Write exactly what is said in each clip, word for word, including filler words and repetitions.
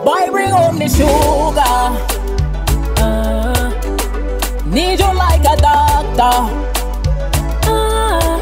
Boy, bring home the sugar. Uh, need you like a doctor. Uh,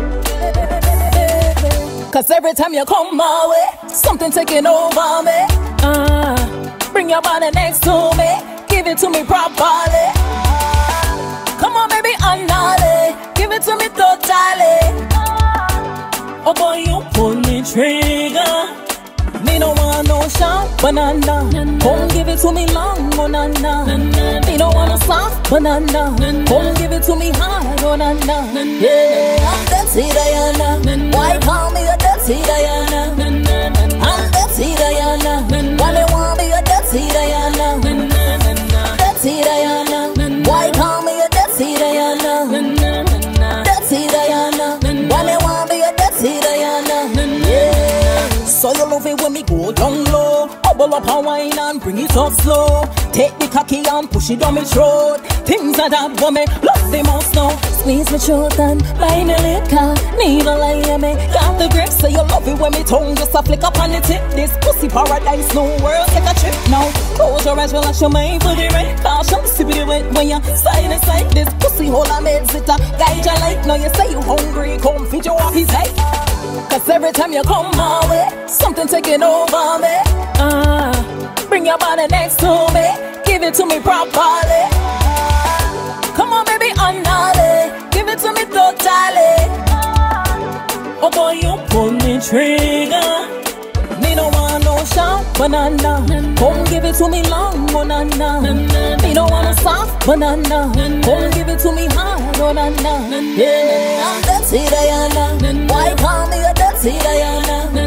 Cause every time you come my way, something taking over me. Uh, bring your body next to me, give it to me properly. Come on, baby, unholly, give it to me totally. Oh boy, you pull me trigger. Me no want no sharp banana. Come give it to me long banana. Me no want a soft banana. Come give it to me hard banana. Yeah, I'm Dutty Diana. Why call me a Dutty Diana? I'm Dutty Diana. Why they want me a Dutty Diana? Dutty Diana. Why call me a Dutty Diana? Dutty Diana. Why they want me a Dutty Diana? Yeah. So you love it when me go down low. Bubble up and wine and bring it up slow. Take the cocky and push it down my throat. Things are that for me, love the most now. Squeeze my throat and buy me liquor. Never lie me, got the grip. So you love it when me tongue just a flick up on the tip. This pussy paradise, no world, take a trip now. Close your eyes, relax your mind for the red caution. Sip it wet when you side to side. This pussy hole I made sit a guide you like. Now you say you hungry, come feed you off his head. Cause every time you come my way, something taking over me. Uh, bring your body next to me, give it to me properly. Come on, baby, unholly, give it to me totally. Oh boy, you pull me trigger. Me no want no sharp banana. Come give it to me long banana. Me no want a soft banana. Come give it to me hard banana. Yeah, I'm Dutty Diana. Why call me a Dutty Diana?